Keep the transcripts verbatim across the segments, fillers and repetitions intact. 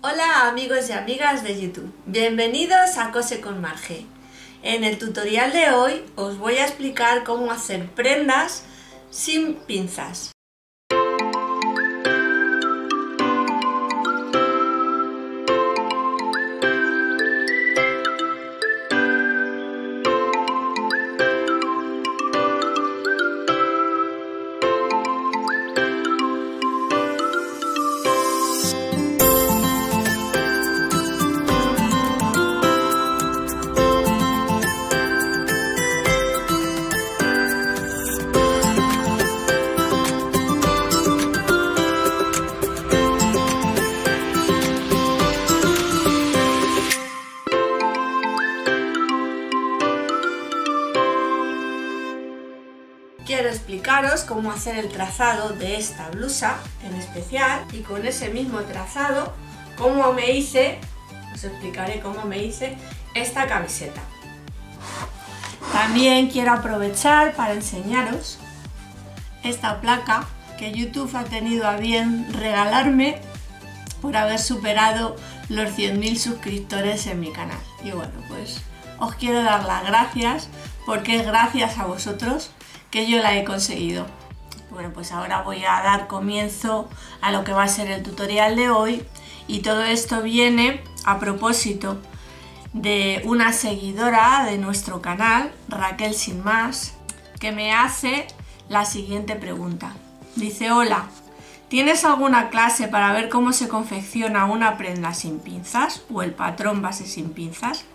Hola amigos y amigas de YouTube, bienvenidos a Cose con Marge. En el tutorial de hoy os voy a explicar cómo hacer prendas sin pinzas. Quiero explicaros cómo hacer el trazado de esta blusa en especial y con ese mismo trazado cómo me hice, os explicaré cómo me hice esta camiseta. También quiero aprovechar para enseñaros esta placa que YouTube ha tenido a bien regalarme por haber superado los cien mil suscriptores en mi canal. Y bueno, pues os quiero dar las gracias porque es gracias a vosotros que yo la he conseguido. Bueno, pues ahora voy a dar comienzo a lo que va a ser el tutorial de hoy, y todo esto viene a propósito de una seguidora de nuestro canal, Raquel Sin Más, que me hace la siguiente pregunta. Dice: hola, ¿tienes alguna clase para ver cómo se confecciona una prenda sin pinzas o el patrón base sin pinzas?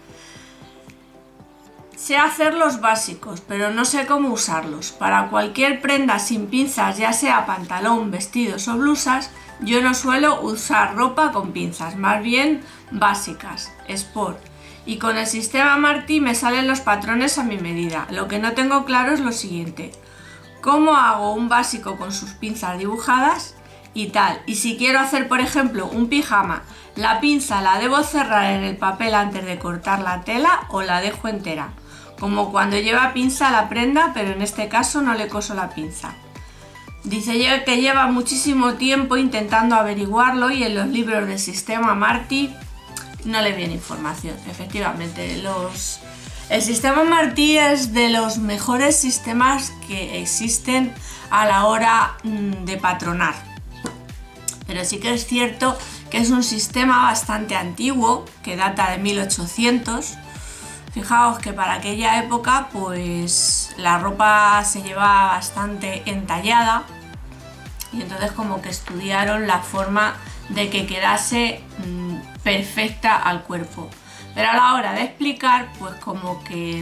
Sé hacer los básicos, pero no sé cómo usarlos. Para cualquier prenda sin pinzas, ya sea pantalón, vestidos o blusas, yo no suelo usar ropa con pinzas, más bien básicas, sport. Y con el sistema Martí me salen los patrones a mi medida. Lo que no tengo claro es lo siguiente: ¿cómo hago un básico con sus pinzas dibujadas y tal? Y si quiero hacer, por ejemplo, un pijama, ¿la pinza la debo cerrar en el papel antes de cortar la tela o la dejo entera? Como cuando lleva pinza la prenda, pero en este caso no le coso la pinza. Dice que lleva muchísimo tiempo intentando averiguarlo y en los libros del sistema Martí no le viene información. Efectivamente, los... el sistema Martí es de los mejores sistemas que existen a la hora de patronar. Pero sí que es cierto que es un sistema bastante antiguo, que data de mil ochocientos. Fijaos que para aquella época pues la ropa se llevaba bastante entallada y entonces como que estudiaron la forma de que quedase mmm, perfecta al cuerpo. Pero a la hora de explicar pues como que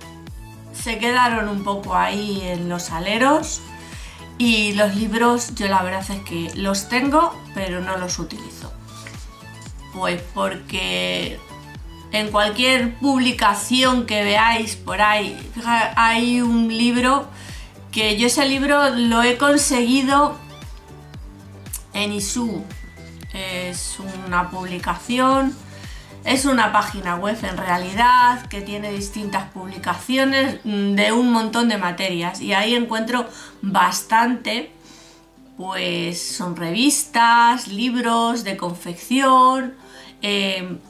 se quedaron un poco ahí en los aleros, y los libros yo la verdad es que los tengo pero no los utilizo. Pues porque en cualquier publicación que veáis por ahí, fíjate, hay un libro que yo ese libro lo he conseguido en Isu. Es una publicación, es una página web en realidad que tiene distintas publicaciones de un montón de materias, y ahí encuentro bastante, pues son revistas, libros de confección, eh,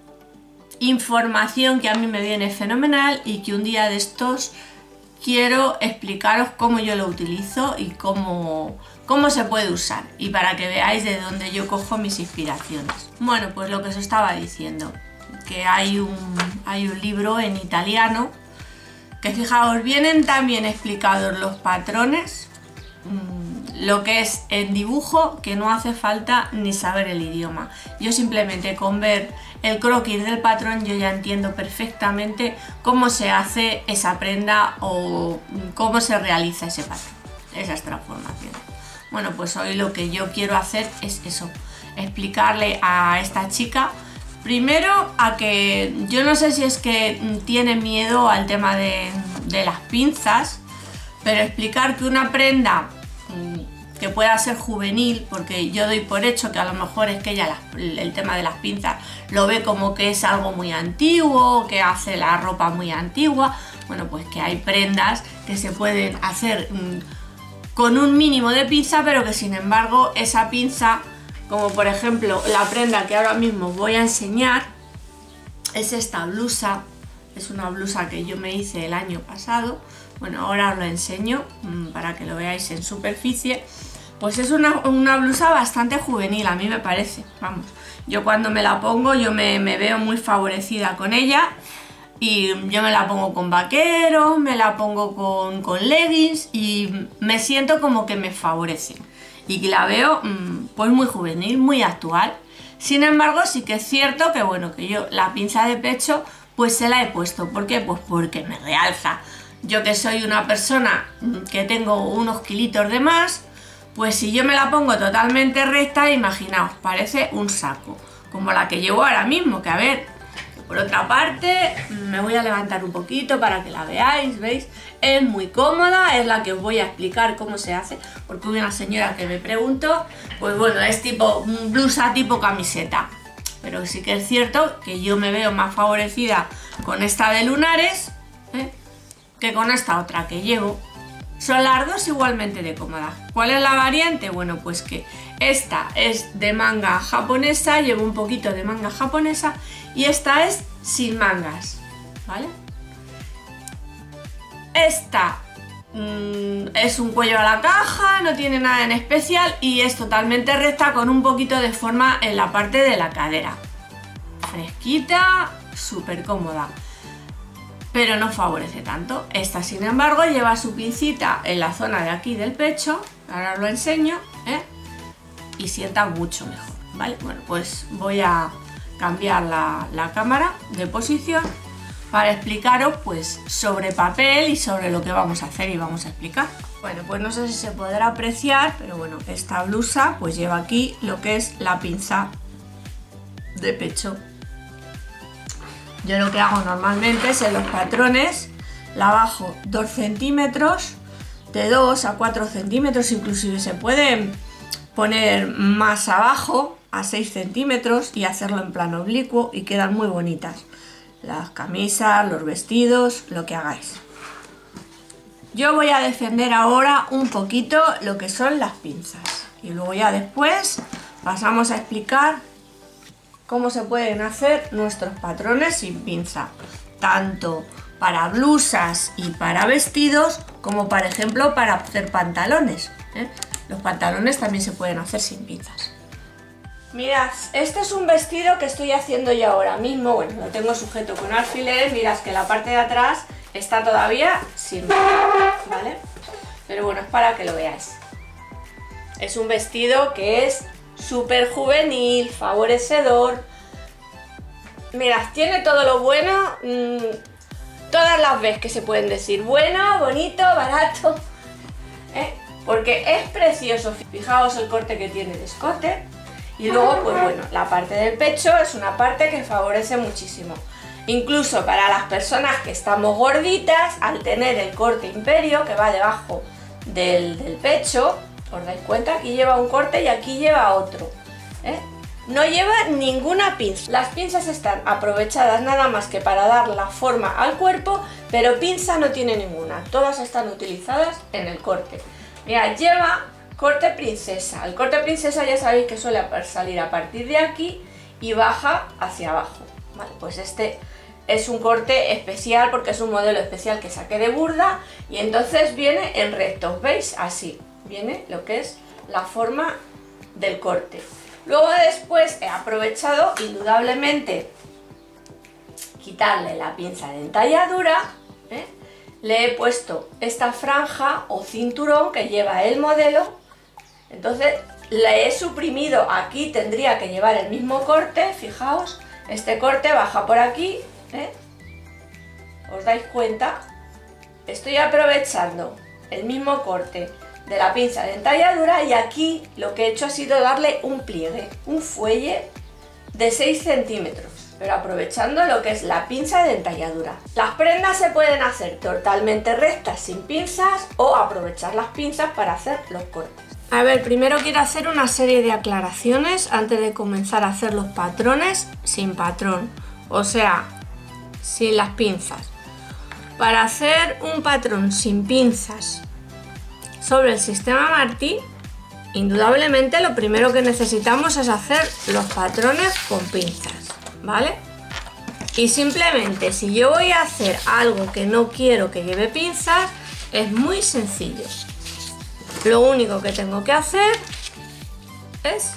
información que a mí me viene fenomenal y que un día de estos quiero explicaros cómo yo lo utilizo y cómo, cómo se puede usar, y para que veáis de dónde yo cojo mis inspiraciones. Bueno, pues lo que os estaba diciendo, que hay un, hay un libro en italiano que, fijaos, vienen también explicados los patrones, lo que es el dibujo, que no hace falta ni saber el idioma. Yo simplemente con ver el croquis del patrón yo ya entiendo perfectamente cómo se hace esa prenda o cómo se realiza ese patrón, esas transformaciones. Bueno, pues hoy lo que yo quiero hacer es eso, explicarle a esta chica, primero a que yo no sé si es que tiene miedo al tema de, de las pinzas, pero explicar que una prenda que pueda ser juvenil, porque yo doy por hecho que a lo mejor es que ella las, el tema de las pinzas lo ve como que es algo muy antiguo, que hace la ropa muy antigua. Bueno, pues que hay prendas que se pueden hacer mmm, con un mínimo de pinza, pero que sin embargo esa pinza como por ejemplo la prenda que ahora mismo voy a enseñar, es esta blusa. Es una blusa que yo me hice el año pasado. Bueno, ahora os lo enseño para que lo veáis en superficie. Pues es una, una blusa bastante juvenil, a mí me parece. Vamos, yo cuando me la pongo yo me, me veo muy favorecida con ella. Y yo me la pongo con vaqueros, me la pongo con, con leggings y me siento como que me favorece. Y que la veo pues muy juvenil, muy actual. Sin embargo, sí que es cierto que bueno, que yo la pinza de pecho pues se la he puesto. ¿Por qué? Pues porque me realza. Yo que soy una persona que tengo unos kilitos de más, pues si yo me la pongo totalmente recta, imaginaos, parece un saco. Como la que llevo ahora mismo, que a ver, que por otra parte, me voy a levantar un poquito para que la veáis, ¿veis? Es muy cómoda, es la que os voy a explicar cómo se hace, porque hubo una señora que me preguntó, pues bueno, es tipo blusa tipo camiseta. Pero sí que es cierto que yo me veo más favorecida con esta de lunares, ¿eh?, que con esta otra que llevo. Son las dos igualmente de cómodas. ¿Cuál es la variante? Bueno, pues que esta es de manga japonesa, llevo un poquito de manga japonesa, y esta es sin mangas, ¿vale? Esta mmm, es un cuello a la caja, no tiene nada en especial y es totalmente recta con un poquito de forma en la parte de la cadera. Fresquita, súper cómoda, pero no favorece tanto. Esta, sin embargo, lleva su pincita en la zona de aquí del pecho, ahora os lo enseño, ¿eh?, y sienta mucho mejor, ¿vale? Bueno, pues voy a cambiar la, la cámara de posición para explicaros pues sobre papel y sobre lo que vamos a hacer y vamos a explicar. Bueno, pues no sé si se podrá apreciar, pero bueno, esta blusa pues lleva aquí lo que es la pinza de pecho. Yo lo que hago normalmente es en los patrones la bajo dos centímetros, de dos a cuatro centímetros, inclusive se puede poner más abajo a seis centímetros y hacerlo en plano oblicuo y quedan muy bonitas las camisas, los vestidos, lo que hagáis. Yo voy a defender ahora un poquito lo que son las pinzas y luego ya después pasamos a explicar cómo se pueden hacer nuestros patrones sin pinza, tanto para blusas y para vestidos como por ejemplo para hacer pantalones, ¿eh? Los pantalones también se pueden hacer sin pinzas. Mirad, este es un vestido que estoy haciendo yo ahora mismo. Bueno, lo tengo sujeto con alfileres. Mirad que la parte de atrás está todavía sin pinza, ¿vale? Pero bueno, es para que lo veáis. Es un vestido que es súper juvenil, favorecedor. Mirad, tiene todo lo bueno, mmm, todas las veces que se pueden decir. Bueno, bonito, barato, ¿eh? Porque es precioso. Fijaos el corte que tiene de escote. Y luego, pues bueno, la parte del pecho es una parte que favorece muchísimo. Incluso para las personas que estamos gorditas, al tener el corte imperio que va debajo del, del pecho, ¿os dais cuenta? Aquí lleva un corte y aquí lleva otro, ¿eh? No lleva ninguna pinza. Las pinzas están aprovechadas nada más que para dar la forma al cuerpo, pero pinza no tiene ninguna. Todas están utilizadas en el corte. Mira, lleva corte princesa. El corte princesa ya sabéis que suele salir a partir de aquí y baja hacia abajo. Vale, pues este es un corte especial porque es un modelo especial que saqué de Burda y entonces viene en rectos, ¿veis? Así viene lo que es la forma del corte. Luego después he aprovechado indudablemente quitarle la pinza de entalladura, ¿eh? Le he puesto esta franja o cinturón que lleva el modelo. Entonces le he suprimido, aquí tendría que llevar el mismo corte, fijaos, este corte baja por aquí, ¿eh? ¿Os dais cuenta? Estoy aprovechando el mismo corte de la pinza de entalladura y aquí lo que he hecho ha sido darle un pliegue, un fuelle de seis centímetros, pero aprovechando lo que es la pinza de entalladura. Las prendas se pueden hacer totalmente rectas sin pinzas o aprovechar las pinzas para hacer los cortes. A ver, primero quiero hacer una serie de aclaraciones antes de comenzar a hacer los patrones sin patrón, o sea, sin las pinzas. Para hacer un patrón sin pinzas sobre el sistema Martí, indudablemente lo primero que necesitamos es hacer los patrones con pinzas, ¿vale? Y simplemente si yo voy a hacer algo que no quiero que lleve pinzas, es muy sencillo. Lo único que tengo que hacer es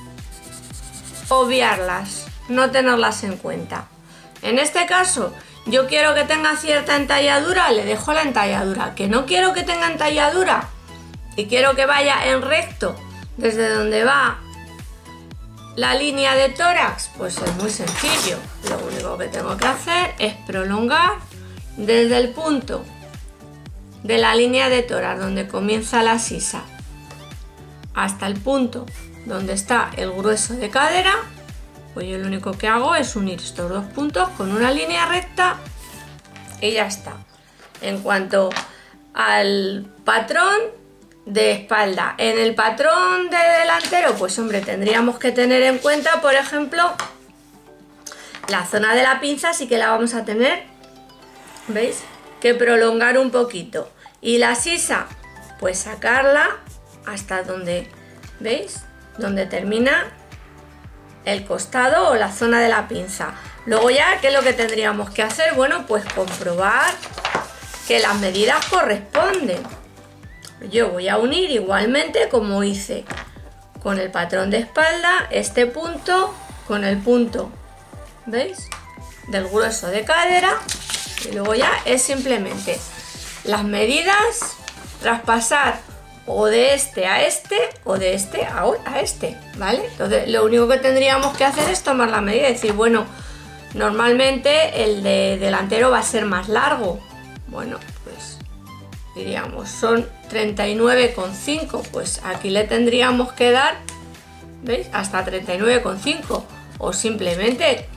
obviarlas, no tenerlas en cuenta. En este caso, yo quiero que tenga cierta entalladura, le dejo la entalladura. Que no quiero que tenga entalladura y quiero que vaya en recto desde donde va la línea de tórax, pues es muy sencillo. Lo único que tengo que hacer es prolongar desde el punto de la línea de tórax donde comienza la sisa hasta el punto donde está el grueso de cadera. Pues yo lo único que hago es unir estos dos puntos con una línea recta y ya está. En cuanto al patrón de espalda, en el patrón de delantero, pues hombre, tendríamos que tener en cuenta, por ejemplo, la zona de la pinza sí que la vamos a tener, ¿veis?, que prolongar un poquito. Y la sisa, pues sacarla hasta donde, ¿veis?, donde termina el costado o la zona de la pinza. Luego ya, ¿qué es lo que tendríamos que hacer? Bueno, pues comprobar que las medidas corresponden. Yo voy a unir igualmente como hice con el patrón de espalda, este punto con el punto, ¿veis?, del grueso de cadera, y luego ya es simplemente las medidas, traspasar o de este a este o de este a, a este, ¿vale? Entonces lo único que tendríamos que hacer es tomar la medida y decir, bueno, normalmente el de delantero va a ser más largo. Bueno, pues diríamos, son treinta y nueve coma cinco, pues aquí le tendríamos que dar, ¿veis?, hasta treinta y nueve coma cinco, o simplemente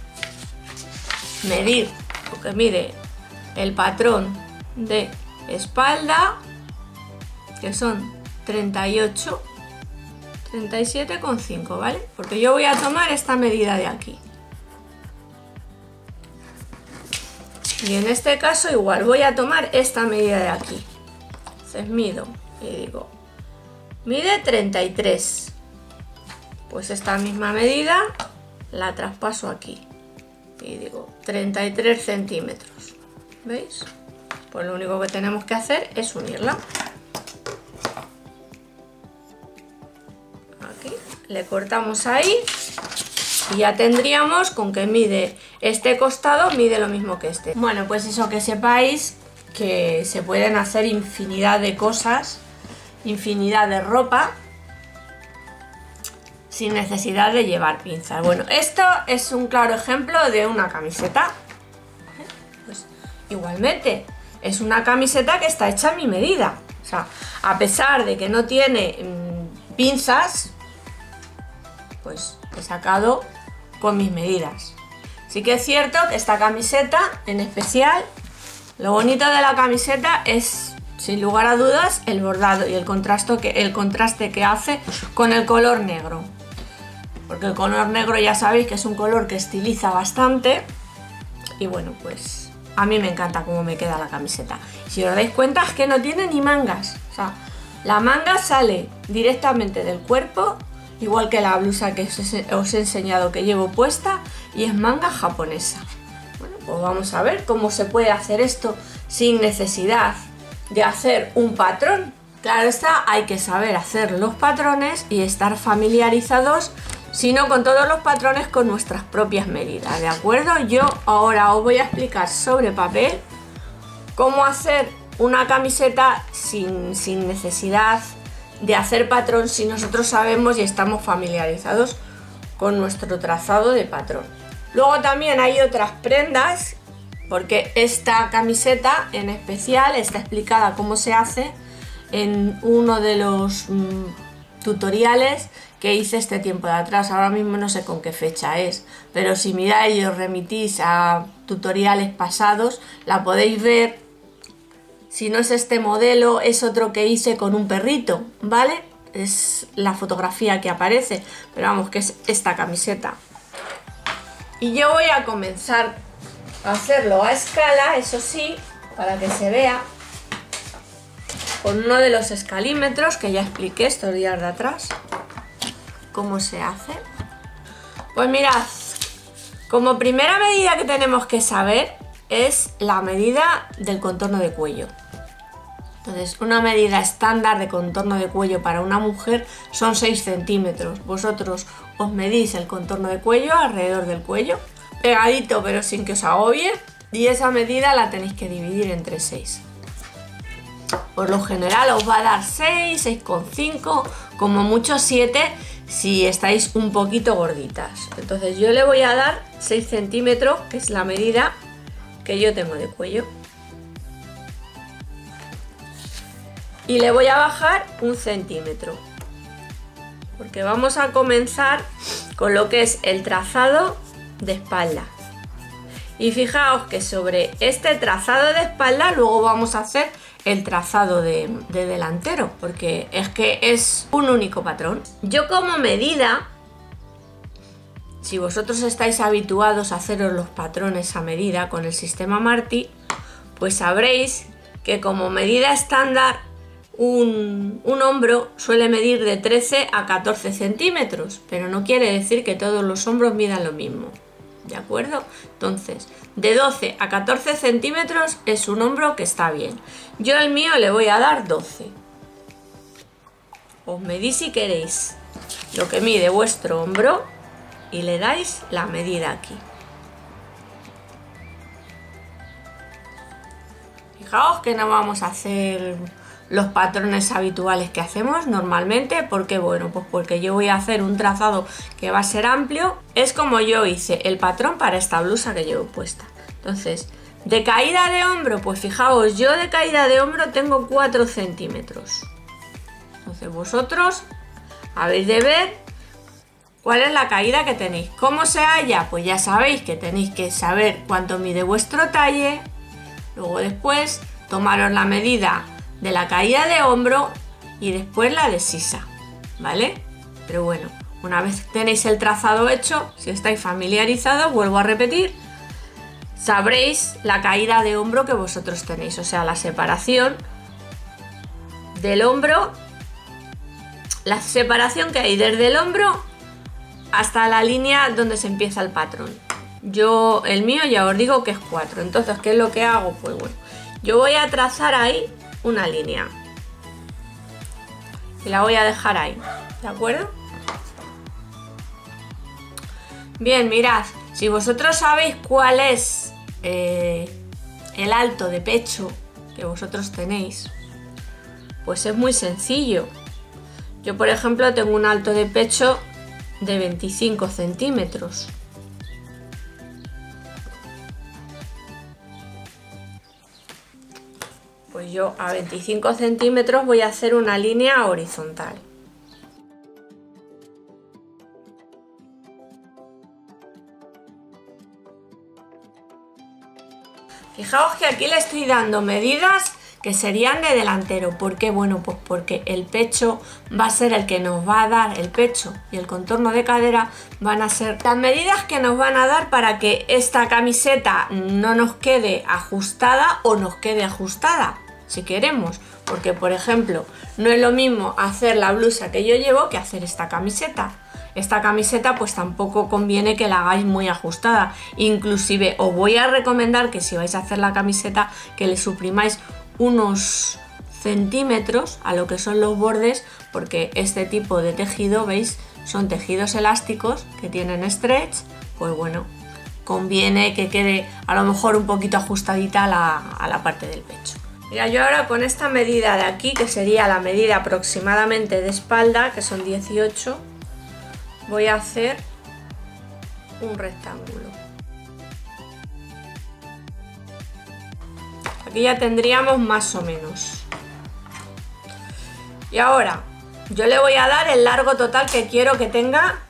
medir lo que mide el patrón de espalda, que son treinta y ocho, treinta y siete coma cinco, ¿vale? Porque yo voy a tomar esta medida de aquí. Y en este caso igual voy a tomar esta medida de aquí. Entonces mido y digo, mide treinta y tres. Pues esta misma medida la traspaso aquí. Y digo, treinta y tres centímetros. ¿Veis? Pues lo único que tenemos que hacer es unirla. Aquí le cortamos ahí. Y ya tendríamos con que mide este costado, mide lo mismo que este. Bueno, pues eso, que sepáis que se pueden hacer infinidad de cosas, infinidad de ropa, sin necesidad de llevar pinzas. Bueno, esto es un claro ejemplo de una camiseta. Pues igualmente, es una camiseta que está hecha a mi medida. O sea, a pesar de que no tiene mmm, pinzas, pues he sacado con mis medidas. Sí que es cierto que esta camiseta en especial, lo bonito de la camiseta es, sin lugar a dudas, el bordado y el contraste que, el contraste que hace con el color negro. Porque el color negro ya sabéis que es un color que estiliza bastante. Y bueno, pues a mí me encanta cómo me queda la camiseta. Si os dais cuenta es que no tiene ni mangas. O sea, la manga sale directamente del cuerpo, igual que la blusa que os he enseñado que llevo puesta, y es manga japonesa. Bueno, pues vamos a ver cómo se puede hacer esto sin necesidad de hacer un patrón. Claro está, hay que saber hacer los patrones y estar familiarizados, si no con todos los patrones, con nuestras propias medidas, ¿de acuerdo? Yo ahora os voy a explicar sobre papel cómo hacer una camiseta sin, sin necesidad de hacer patrón, si nosotros sabemos y estamos familiarizados con nuestro trazado de patrón. Luego también hay otras prendas, porque esta camiseta en especial está explicada cómo se hace en uno de los mmm, tutoriales que hice este tiempo de atrás. Ahora mismo no sé con qué fecha es, pero si miráis y os remitís a tutoriales pasados, la podéis ver. Si no es este modelo, es otro que hice con un perrito, ¿vale? Es la fotografía que aparece, pero vamos, que es esta camiseta. Y yo voy a comenzar a hacerlo a escala, eso sí, para que se vea con uno de los escalímetros que ya expliqué estos días de atrás cómo se hace. Pues mirad, como primera medida que tenemos que saber es la medida del contorno de cuello. Entonces, una medida estándar de contorno de cuello para una mujer son seis centímetros. Vosotros os medís el contorno de cuello alrededor del cuello, pegadito pero sin que os agobie, y esa medida la tenéis que dividir entre seis. Por lo general os va a dar seis, seis coma cinco, como mucho siete si estáis un poquito gorditas. Entonces yo le voy a dar seis centímetros, que es la medida que yo tengo de cuello. Y le voy a bajar un centímetro, porque vamos a comenzar con lo que es el trazado de espalda. Y fijaos que sobre este trazado de espalda luego vamos a hacer el trazado de, de delantero, porque es que es un único patrón. Yo como medida, si vosotros estáis habituados a haceros los patrones a medida con el sistema Martí, pues sabréis que como medida estándar Un, un hombro suele medir de trece a catorce centímetros, pero no quiere decir que todos los hombros midan lo mismo, ¿de acuerdo? Entonces, de doce a catorce centímetros es un hombro que está bien. Yo el mío le voy a dar doce. Os medís si queréis lo que mide vuestro hombro y le dais la medida aquí. Fijaos que no vamos a hacer los patrones habituales que hacemos normalmente. ¿Por qué? Bueno, pues porque yo voy a hacer un trazado que va a ser amplio. Es como yo hice el patrón para esta blusa que llevo puesta. Entonces, de caída de hombro, pues fijaos, yo de caída de hombro tengo cuatro centímetros. Entonces vosotros habéis de ver cuál es la caída que tenéis. ¿Cómo se halla? Pues ya sabéis que tenéis que saber cuánto mide vuestro talle. Luego después tomaros la medida de la caída de hombro y después la de sisa, ¿vale? Pero bueno, una vez tenéis el trazado hecho, si estáis familiarizados, vuelvo a repetir, sabréis la caída de hombro que vosotros tenéis, o sea, la separación del hombro, la separación que hay desde el hombro hasta la línea donde se empieza el patrón. Yo, el mío ya os digo que es cuatro, entonces, ¿qué es lo que hago? Pues bueno, yo voy a trazar ahí una línea y la voy a dejar ahí, ¿de acuerdo? Bien, mirad, si vosotros sabéis cuál es eh, el alto de pecho que vosotros tenéis, pues es muy sencillo. Yo, por ejemplo, tengo un alto de pecho de veinticinco centímetros. Pues yo a veinticinco centímetros voy a hacer una línea horizontal. Fijaos que aquí le estoy dando medidas que serían de delantero. ¿Por qué? Bueno, pues porque el pecho va a ser el que nos va a dar, el pecho y el contorno de cadera van a ser las medidas que nos van a dar para que esta camiseta no nos quede ajustada o nos quede ajustada, si queremos. Porque, por ejemplo, no es lo mismo hacer la blusa que yo llevo que hacer esta camiseta. Esta camiseta pues tampoco conviene que la hagáis muy ajustada. Inclusive os voy a recomendar que si vais a hacer la camiseta que le suprimáis unos centímetros a lo que son los bordes, porque este tipo de tejido, veis, son tejidos elásticos que tienen stretch, pues bueno, conviene que quede a lo mejor un poquito ajustadita a la, a la parte del pecho. Mira, yo ahora con esta medida de aquí, que sería la medida aproximadamente de espalda, que son dieciocho, voy a hacer un rectángulo. Aquí ya tendríamos más o menos. Y ahora yo le voy a dar el largo total que quiero que tenga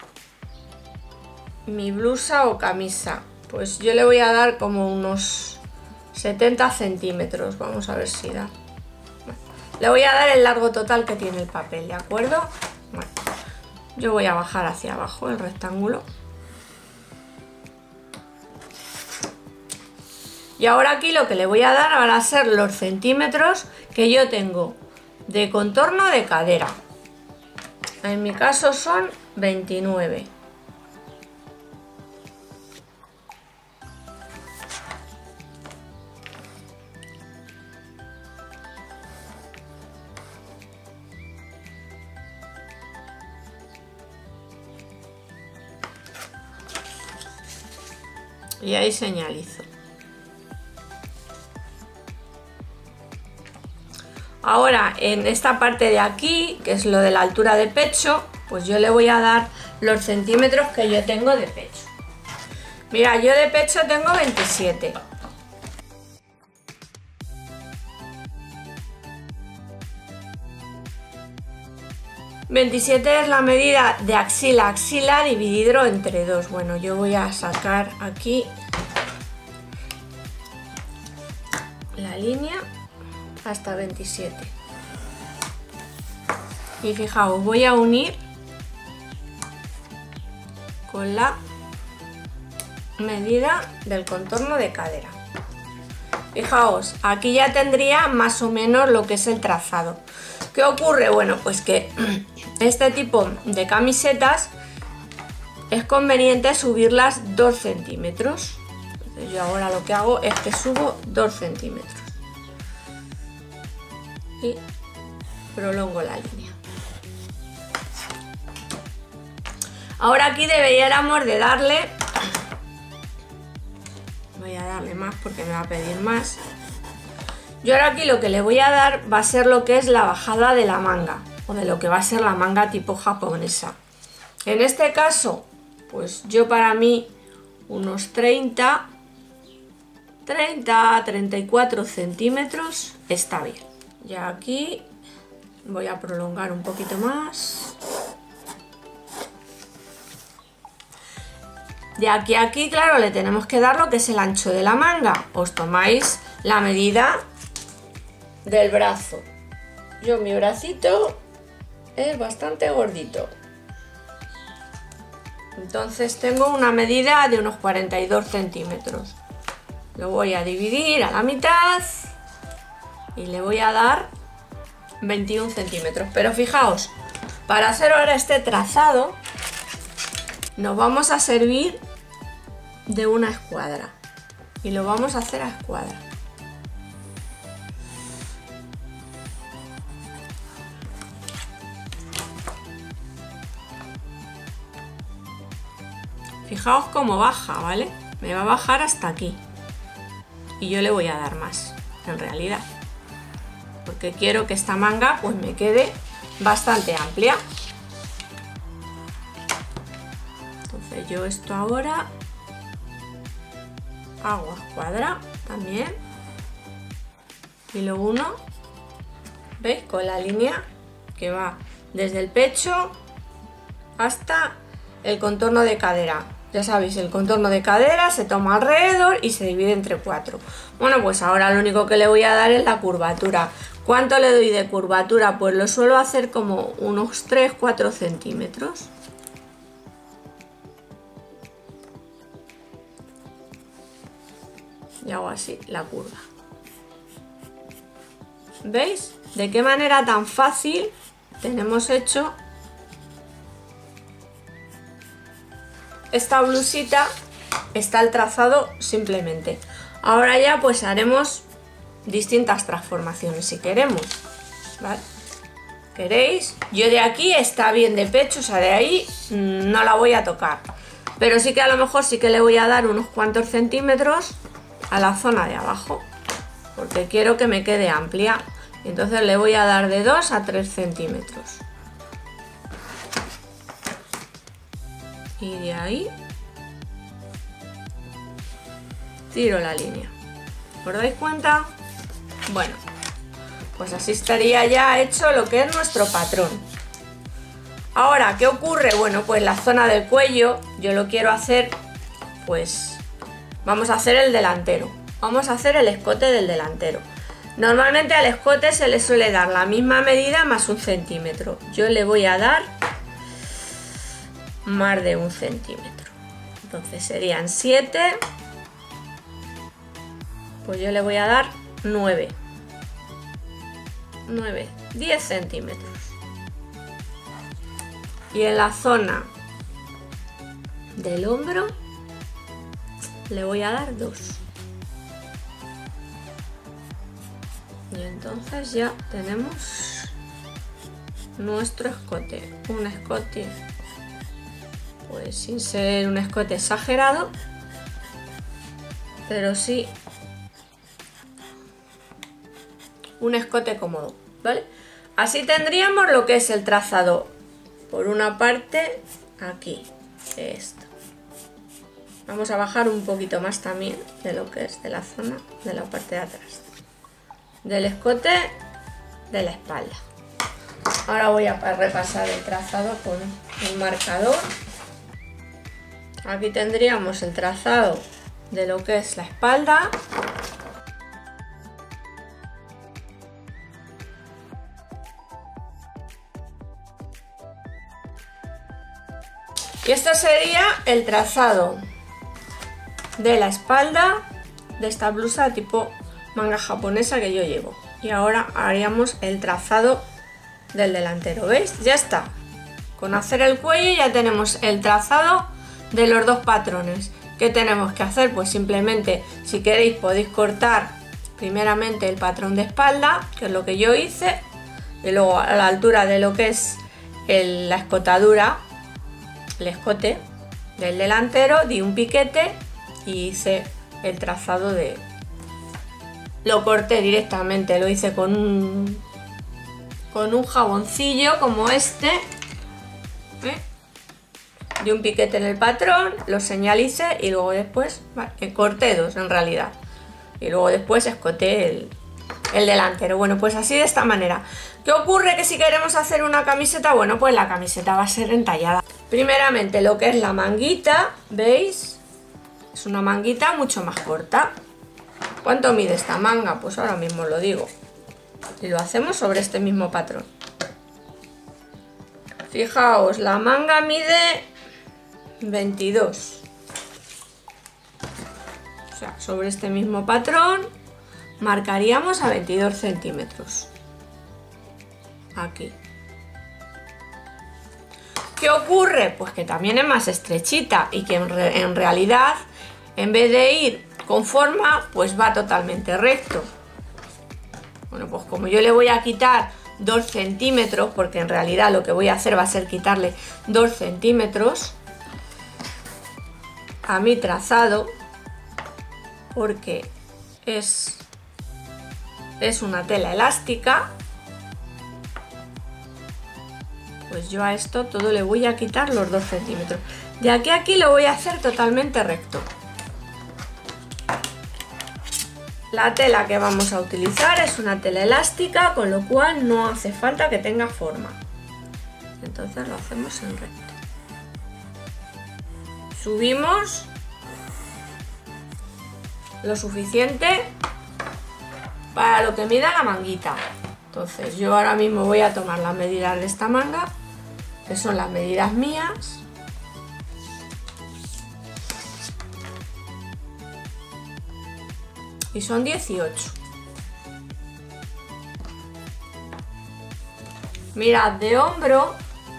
mi blusa o camisa. Pues yo le voy a dar como unos setenta centímetros. Vamos a ver si da. Bueno, le voy a dar el largo total que tiene el papel, ¿de acuerdo? Bueno, yo voy a bajar hacia abajo el rectángulo. Y ahora aquí lo que le voy a dar van a ser los centímetros que yo tengo de contorno de cadera. En mi caso son veintinueve. Y ahí señalizo. Ahora en esta parte de aquí, que es lo de la altura de pecho, pues yo le voy a dar los centímetros que yo tengo de pecho. Mira, yo de pecho tengo veintisiete. veintisiete es la medida de axila a axila dividido entre dos. Bueno, yo voy a sacar aquí la línea hasta veintisiete. Y fijaos, voy a unir con la medida del contorno de cadera. Fijaos, aquí ya tendría más o menos lo que es el trazado. ¿Qué ocurre? Bueno, pues que este tipo de camisetas es conveniente subirlas dos centímetros. Entonces yo ahora lo que hago es que subo dos centímetros y prolongo la línea. Ahora aquí deberíamos de darle, voy a darle más porque me va a pedir más. Yo ahora aquí lo que le voy a dar va a ser lo que es la bajada de la manga, o de lo que va a ser la manga tipo japonesa. En este caso, pues yo para mí unos treinta, treinta, treinta y cuatro centímetros está bien. Ya aquí voy a prolongar un poquito más. De aquí a aquí, claro, le tenemos que dar lo que es el ancho de la manga. Os tomáis la medida del brazo. Yo mi bracito es bastante gordito, entonces tengo una medida de unos cuarenta y dos centímetros. Lo voy a dividir a la mitad y le voy a dar veintiún centímetros. Pero fijaos, para hacer ahora este trazado nos vamos a servir de una escuadra y lo vamos a hacer a escuadra. Fijaos cómo baja, ¿vale? Me va a bajar hasta aquí. Y yo le voy a dar más, en realidad. Porque quiero que esta manga pues me quede bastante amplia. Entonces yo esto ahora hago escuadra también. Y lo uno, ¿veis? Con la línea que va desde el pecho hasta el contorno de cadera. Ya sabéis, el contorno de cadera se toma alrededor y se divide entre cuatro. Bueno, pues ahora lo único que le voy a dar es la curvatura. ¿Cuánto le doy de curvatura? Pues lo suelo hacer como unos tres cuatro centímetros. Y hago así la curva. ¿Veis? De qué manera tan fácil tenemos hecho esta blusita. Está el trazado simplemente. Ahora ya pues haremos distintas transformaciones si queremos, ¿vale? ¿Queréis? Yo de aquí está bien de pecho, o sea, de ahí no la voy a tocar. Pero sí que a lo mejor sí que le voy a dar unos cuantos centímetros a la zona de abajo, porque quiero que me quede amplia. Entonces le voy a dar de dos a tres centímetros. Y de ahí tiro la línea. ¿Os dais cuenta? Bueno, pues así estaría ya hecho lo que es nuestro patrón. Ahora, ¿qué ocurre? Bueno, pues la zona del cuello yo lo quiero hacer, pues vamos a hacer el delantero. Vamos a hacer el escote del delantero. Normalmente al escote se le suele dar la misma medida más un centímetro. Yo le voy a dar más de un centímetro. Entonces serían siete pues yo le voy a dar nueve. nueve, diez centímetros. Y en la zona del hombro le voy a dar dos. Y entonces ya tenemos nuestro escote. Un escote, pues sin ser un escote exagerado, pero sí un escote cómodo, ¿vale? Así tendríamos lo que es el trazado por una parte aquí, esto. Vamos a bajar un poquito más también de lo que es de la zona de la parte de atrás del escote de la espalda. Ahora voy a repasar el trazado con un marcador. Aquí tendríamos el trazado de lo que es la espalda. Y este sería el trazado de la espalda de esta blusa tipo manga japonesa que yo llevo. Y ahora haríamos el trazado del delantero, ¿veis? Ya está. Con hacer el cuello ya tenemos el trazado de los dos patrones. ¿Qué tenemos que hacer? Pues simplemente, si queréis, podéis cortar primeramente el patrón de espalda, que es lo que yo hice, y luego a la altura de lo que es el, la escotadura, el escote del delantero, di un piquete y hice el trazado de... Lo corté directamente, lo hice con un, con un jaboncillo como este, ¿eh? Di un piquete en el patrón, lo señalicé y luego después, vale, corté dos en realidad, y luego después escoté el, el delantero. Bueno, pues así, de esta manera. ¿Qué ocurre? Que si queremos hacer una camiseta, bueno, pues la camiseta va a ser entallada. Primeramente lo que es la manguita, ¿veis? Es una manguita mucho más corta. ¿Cuánto mide esta manga? Pues ahora mismo lo digo. Y lo hacemos sobre este mismo patrón. Fijaos, la manga mide veintidós. O sea, sobre este mismo patrón marcaríamos a veintidós centímetros. Aquí. ¿Qué ocurre? Pues que también es más estrechita y que en, re en realidad, en vez de ir con forma, pues va totalmente recto. Bueno, pues como yo le voy a quitar dos centímetros, porque en realidad lo que voy a hacer va a ser quitarle dos centímetros a mi trazado, porque es, es una tela elástica, pues yo a esto todo le voy a quitar los dos centímetros. De aquí a aquí lo voy a hacer totalmente recto. La tela que vamos a utilizar es una tela elástica, con lo cual no hace falta que tenga forma. Entonces lo hacemos en recto. Subimos lo suficiente para lo que mida la manguita. Entonces yo ahora mismo voy a tomar las medidas de esta manga, que son las medidas mías. Y son dieciocho. Mirad, de hombro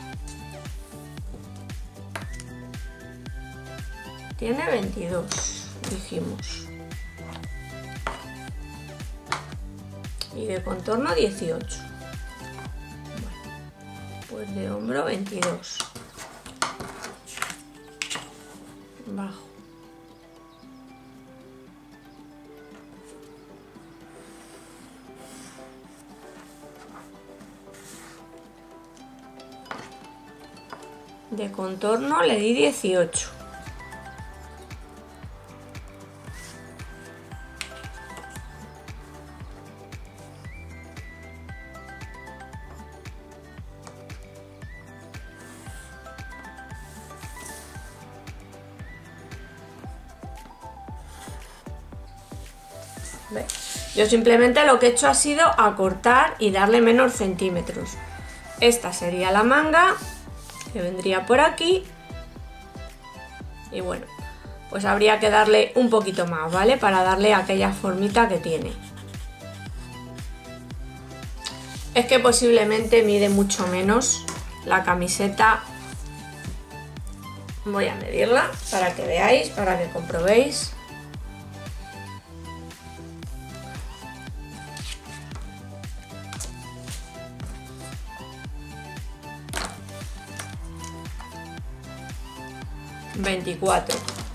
tiene veintidós, dijimos. Y de contorno dieciocho. Bueno, pues de hombro veintidós. Bajo. De contorno le di dieciocho. ¿Ve? Yo simplemente lo que he hecho ha sido acortar y darle menos centímetros. Esta sería la manga, que vendría por aquí. Y bueno, pues habría que darle un poquito más, ¿vale? Para darle aquella formita que tiene. Es que posiblemente mide mucho menos la camiseta. Voy a medirla para que veáis, para que comprobéis. veinticuatro.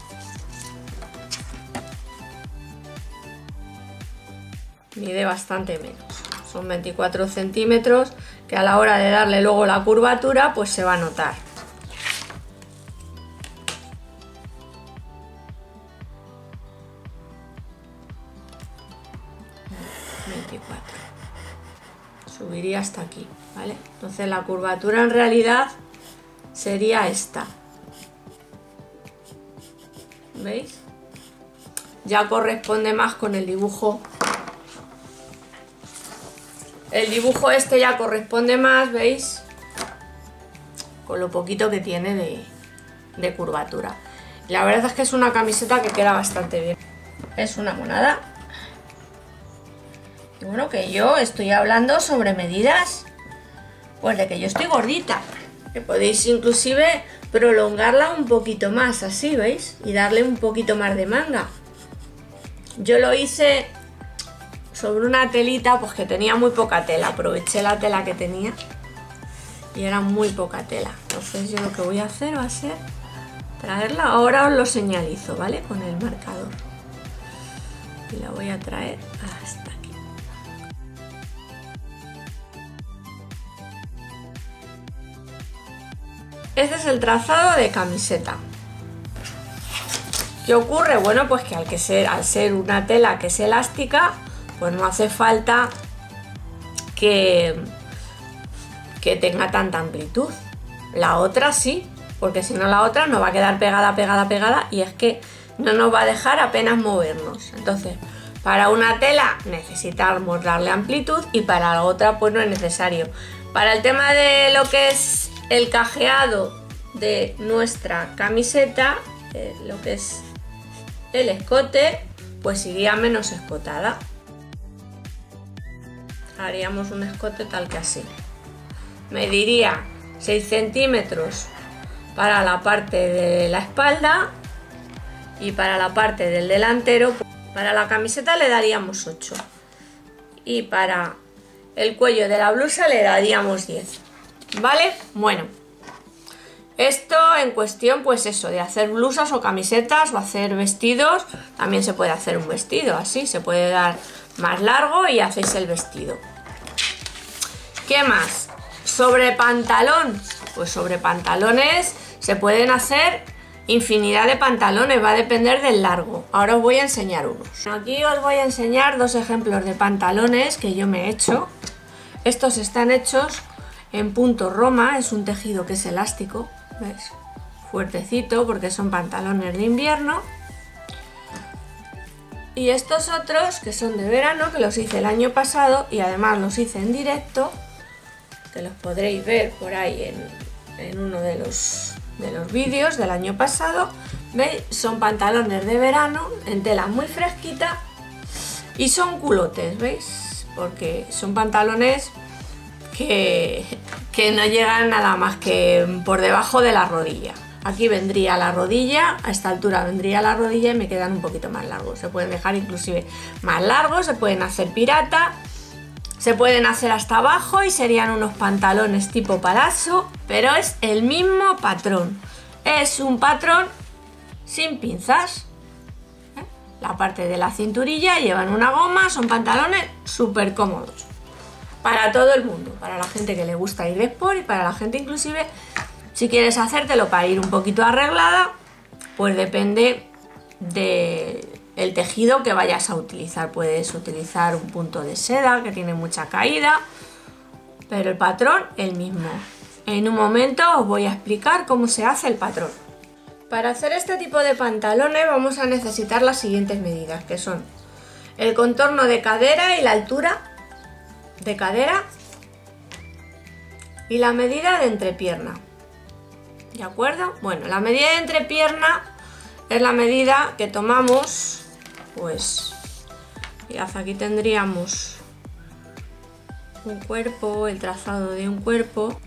Mide bastante menos. Son veinticuatro centímetros que a la hora de darle luego la curvatura pues se va a notar. veinticuatro. Subiría hasta aquí, ¿vale? Entonces la curvatura en realidad sería esta. ¿Veis? Ya corresponde más con el dibujo. El dibujo este ya corresponde más, ¿veis? Con lo poquito que tiene de, de curvatura. La verdad es que es una camiseta que queda bastante bien. Es una monada. Y bueno, que yo estoy hablando sobre medidas, pues de que yo estoy gordita. Que podéis inclusive prolongarla un poquito más, así, ¿veis? Y darle un poquito más de manga. Yo lo hice sobre una telita, pues que tenía muy poca tela. Aproveché la tela que tenía y era muy poca tela. Entonces yo lo que voy a hacer va a ser traerla. Ahora os lo señalizo, ¿vale? Con el marcador. Y la voy a traer hasta aquí. Este es el trazado de camiseta. ¿Qué ocurre? Bueno, pues que al, que ser, al ser una tela que es elástica, pues no hace falta que, que tenga tanta amplitud. La otra sí, porque si no la otra nos va a quedar pegada, pegada, pegada y es que no nos va a dejar apenas movernos. Entonces, para una tela necesitamos darle amplitud y para la otra pues no es necesario. Para el tema de lo que es el cajeado de nuestra camiseta, eh, lo que es el escote, pues iría menos escotada. Haríamos un escote tal que así. Mediría seis centímetros para la parte de la espalda y para la parte del delantero, para la camiseta le daríamos ocho y para el cuello de la blusa le daríamos diez. ¿Vale? Bueno, esto en cuestión pues eso, de hacer blusas o camisetas o hacer vestidos. También se puede hacer un vestido así, se puede dar más largo y hacéis el vestido. ¿Qué más? Sobre pantalón, pues sobre pantalones se pueden hacer infinidad de pantalones, va a depender del largo. Ahora os voy a enseñar unos. Aquí os voy a enseñar dos ejemplos de pantalones que yo me he hecho. Estos están hechos en punto Roma, es un tejido que es elástico, ¿ves? Fuertecito porque son pantalones de invierno. Y estos otros que son de verano, que los hice el año pasado y además los hice en directo, que los podréis ver por ahí en, en uno de los, de los vídeos del año pasado. ¿Veis? Son pantalones de verano en tela muy fresquita y son culotes, ¿veis? Porque son pantalones que, que no llegan nada más que por debajo de la rodilla. Aquí vendría la rodilla, a esta altura vendría la rodilla y me quedan un poquito más largos. Se pueden dejar inclusive más largos, se pueden hacer pirata, se pueden hacer hasta abajo y serían unos pantalones tipo palazzo, pero es el mismo patrón. Es un patrón sin pinzas. ¿Eh? La parte de la cinturilla llevan una goma, son pantalones súper cómodos. Para todo el mundo, para la gente que le gusta ir de sport y para la gente inclusive, si quieres hacértelo para ir un poquito arreglada, pues depende del tejido que vayas a utilizar. Puedes utilizar un punto de seda que tiene mucha caída, pero el patrón el mismo. En un momento os voy a explicar cómo se hace el patrón. Para hacer este tipo de pantalones vamos a necesitar las siguientes medidas, que son el contorno de cadera y la altura de cadera y la medida de entrepierna. ¿De acuerdo? Bueno, la medida de entrepierna es la medida que tomamos, pues, mirad, aquí tendríamos un cuerpo, el trazado de un cuerpo.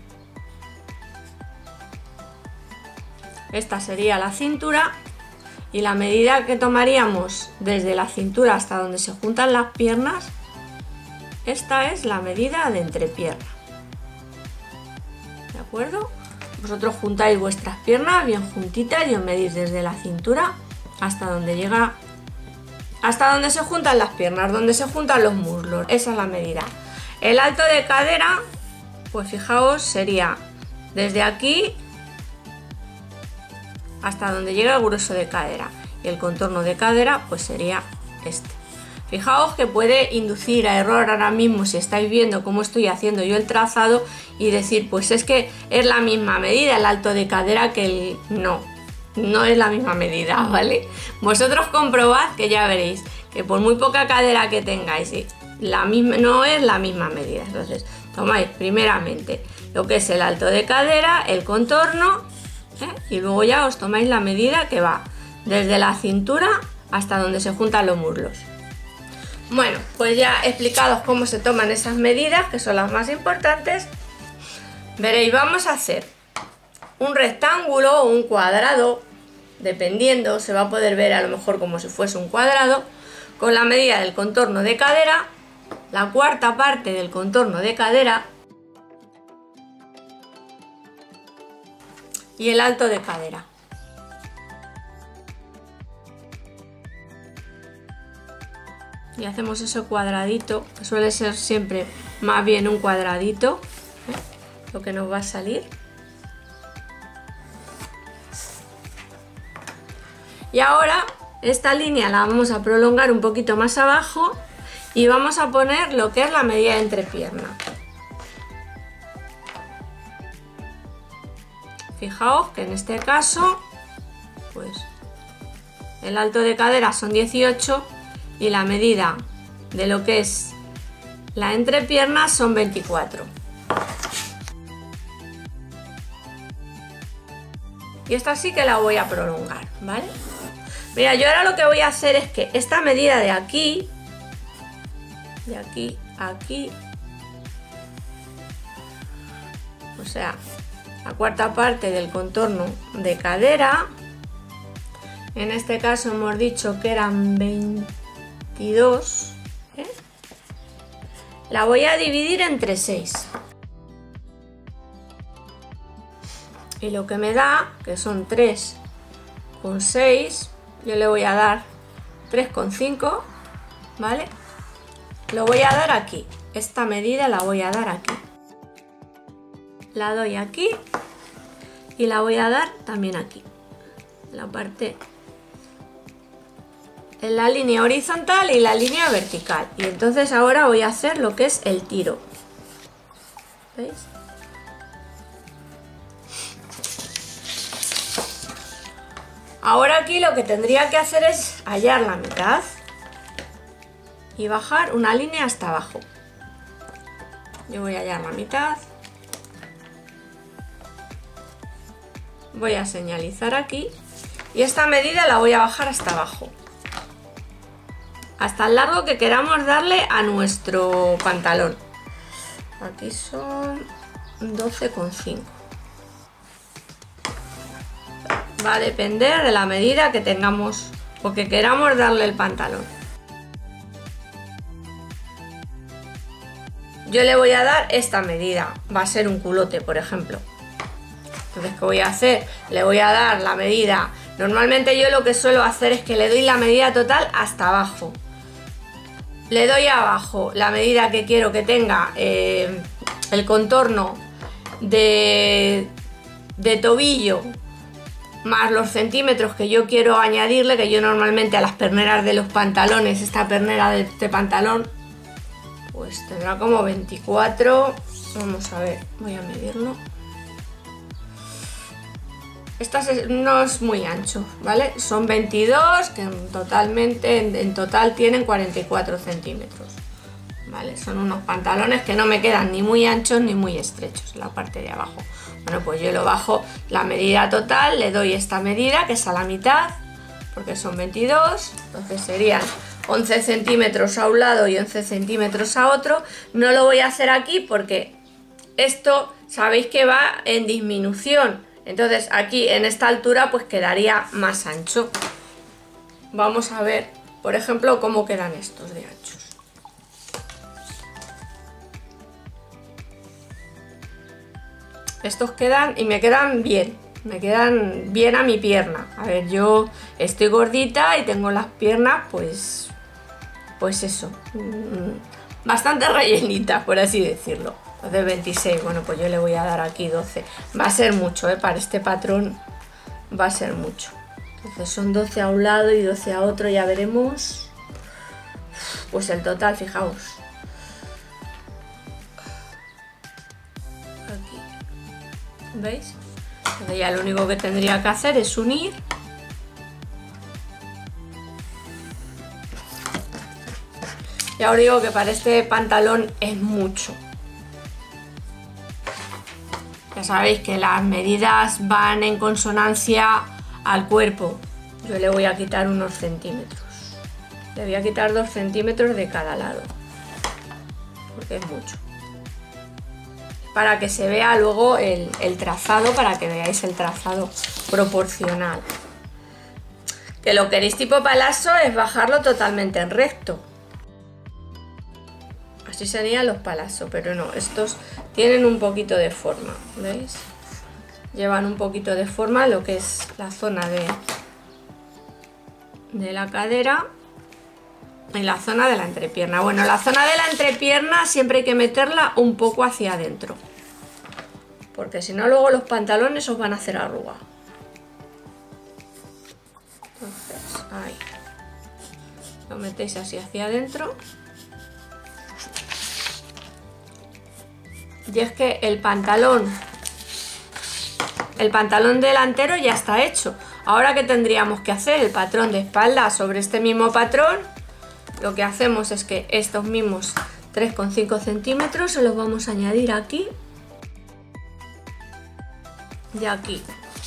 Esta sería la cintura y la medida que tomaríamos desde la cintura hasta donde se juntan las piernas, esta es la medida de entrepierna. ¿De acuerdo? Vosotros juntáis vuestras piernas bien juntitas y os medís desde la cintura hasta donde llega, hasta donde se juntan las piernas, donde se juntan los muslos. Esa es la medida. El alto de cadera, pues fijaos, sería desde aquí hasta donde llega el grueso de cadera, y el contorno de cadera pues sería este. Fijaos que puede inducir a error ahora mismo si estáis viendo cómo estoy haciendo yo el trazado y decir, pues es que es la misma medida el alto de cadera que el... No, no es la misma medida, ¿vale? Vosotros comprobad que ya veréis que por muy poca cadera que tengáis, la misma, no es la misma medida. Entonces tomáis primeramente lo que es el alto de cadera, el contorno, ¿eh? Y luego ya os tomáis la medida que va desde la cintura hasta donde se juntan los muslos. Bueno, pues ya explicados cómo se toman esas medidas, que son las más importantes, veréis, vamos a hacer un rectángulo o un cuadrado, dependiendo, se va a poder ver a lo mejor como si fuese un cuadrado, con la medida del contorno de cadera, la cuarta parte del contorno de cadera y el alto de cadera. Y hacemos ese cuadradito, que suele ser siempre más bien un cuadradito, ¿eh? Lo que nos va a salir. Y ahora esta línea la vamos a prolongar un poquito más abajo y vamos a poner lo que es la medida de entrepierna. Fijaos que en este caso, pues el alto de cadera son dieciocho y la medida de lo que es la entrepierna son veinticuatro. Y esta sí que la voy a prolongar, ¿vale? Mira, yo ahora lo que voy a hacer es que esta medida de aquí, de aquí a aquí, o sea, la cuarta parte del contorno de cadera, en este caso hemos dicho que eran veintidós, ¿eh? La voy a dividir entre seis. Y lo que me da, que son tres coma seis, yo le voy a dar tres coma cinco, ¿vale? Lo voy a dar aquí, esta medida la voy a dar aquí. La doy aquí y la voy a dar también aquí, la parte, en la línea horizontal y la línea vertical. Y entonces ahora voy a hacer lo que es el tiro, ¿veis? Ahora aquí lo que tendría que hacer es hallar la mitad y bajar una línea hasta abajo. Yo voy a hallar la mitad, voy a señalizar aquí y esta medida la voy a bajar hasta abajo, hasta el largo que queramos darle a nuestro pantalón. Aquí son doce coma cinco. Va a depender de la medida que tengamos o que queramos darle el pantalón. Yo le voy a dar esta medida, va a ser un culote, por ejemplo. Entonces, ¿qué voy a hacer? Le voy a dar la medida. Normalmente yo lo que suelo hacer es que le doy la medida total hasta abajo. Le doy abajo la medida que quiero que tenga eh, el contorno de, de tobillo, más los centímetros que yo quiero añadirle, que yo normalmente a las perneras de los pantalones, esta pernera de este pantalón, pues tendrá como veinticuatro, vamos a ver, voy a medirlo. Esta no es muy ancho, ¿vale? Son veintidós, que totalmente, en, en total tienen cuarenta y cuatro centímetros, ¿vale? Son unos pantalones que no me quedan ni muy anchos ni muy estrechos en la parte de abajo. Bueno, pues yo lo bajo la medida total, le doy esta medida, que es a la mitad, porque son veintidós, entonces serían once centímetros a un lado y once centímetros a otro. No lo voy a hacer aquí porque esto sabéis que va en disminución, entonces aquí en esta altura pues quedaría más ancho. Vamos a ver, por ejemplo, cómo quedan estos de anchos. Estos quedan y me quedan bien, me quedan bien a mi pierna. A ver, yo estoy gordita y tengo las piernas pues, pues eso, bastante rellenitas, por así decirlo. De veintiséis, bueno, pues yo le voy a dar aquí doce. Va a ser mucho, ¿eh? Para este patrón va a ser mucho. Entonces son doce a un lado y doce a otro, ya veremos. Pues el total, fijaos. ¿Veis? Entonces ya lo único que tendría que hacer es unir. Ya os digo que para este pantalón es mucho. Ya sabéis que las medidas van en consonancia al cuerpo. Yo le voy a quitar unos centímetros. Le voy a quitar dos centímetros de cada lado. Porque es mucho. Para que se vea luego el, el trazado, para que veáis el trazado proporcional. Que lo queréis tipo palazo es bajarlo totalmente en recto. Así serían los palazos, pero no, estos tienen un poquito de forma, ¿veis? Llevan un poquito de forma lo que es la zona de, de la cadera y la zona de la entrepierna. Bueno, la zona de la entrepierna siempre hay que meterla un poco hacia adentro, porque si no luego los pantalones os van a hacer arruga. Entonces, ahí. Lo metéis así hacia adentro. Y es que el pantalón, el pantalón delantero ya está hecho. Ahora, ¿qué tendríamos que hacer? El patrón de espalda sobre este mismo patrón. Lo que hacemos es que estos mismos tres coma cinco centímetros se los vamos a añadir aquí y aquí.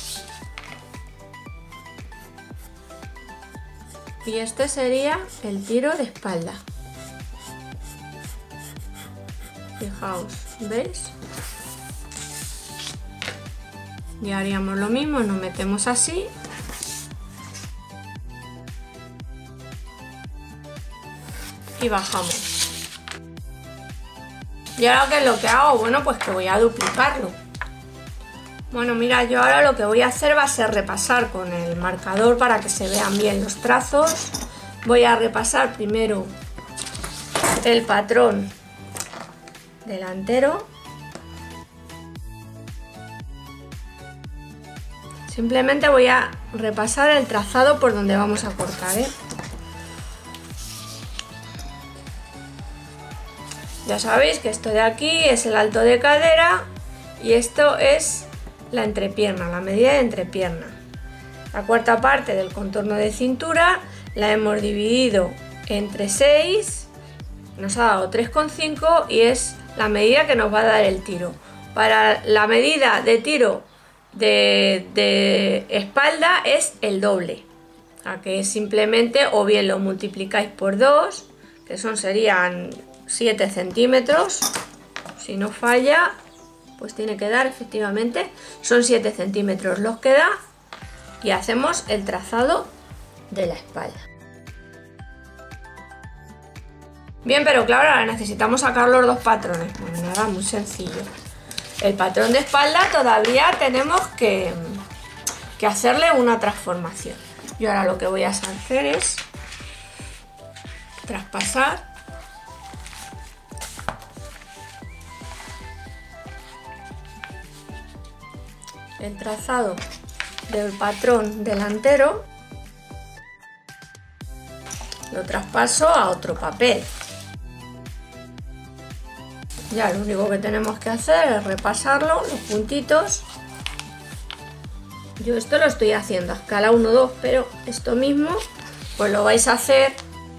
Y este sería el tiro de espalda. Fijaos, ¿veis? Y haríamos lo mismo, nos metemos así. Y bajamos. Y ahora, ¿qué es lo que hago? Bueno, pues que voy a duplicarlo. Bueno, mira, yo ahora lo que voy a hacer va a ser repasar con el marcador para que se vean bien los trazos. Voy a repasar primero el patrón delantero. Simplemente voy a repasar el trazado por donde vamos a cortar, ¿eh? Ya sabéis que esto de aquí es el alto de cadera y esto es la entrepierna, la medida de entrepierna. La cuarta parte del contorno de cintura la hemos dividido entre seis, nos ha dado tres coma cinco y es la medida que nos va a dar el tiro. Para la medida de tiro de, de espalda es el doble, a que es simplemente o bien lo multiplicáis por dos, que son serían siete centímetros, si no falla, pues tiene que dar efectivamente, son siete centímetros los que da, y hacemos el trazado de la espalda. Bien, pero claro, ahora necesitamos sacar los dos patrones. Bueno, nada, muy sencillo. El patrón de espalda todavía tenemos que, que hacerle una transformación. Yo ahora lo que voy a hacer es traspasar el trazado del patrón delantero, lo traspaso a otro papel. Ya lo único que tenemos que hacer es repasarlo, los puntitos. Yo esto lo estoy haciendo a escala uno dos, pero esto mismo pues lo vais a hacer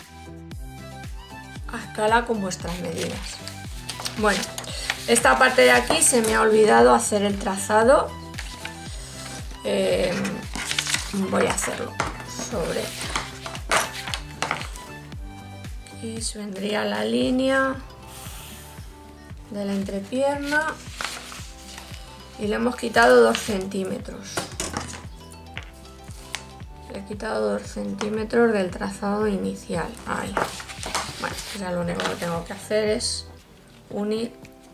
a escala con vuestras medidas. Bueno, esta parte de aquí se me ha olvidado hacer el trazado. Eh, voy a hacerlo. sobre, aquí vendría la línea de la entrepierna y le hemos quitado dos centímetros. Le he quitado dos centímetros del trazado inicial. Ahí. Bueno, pues ya lo único que tengo que hacer es unir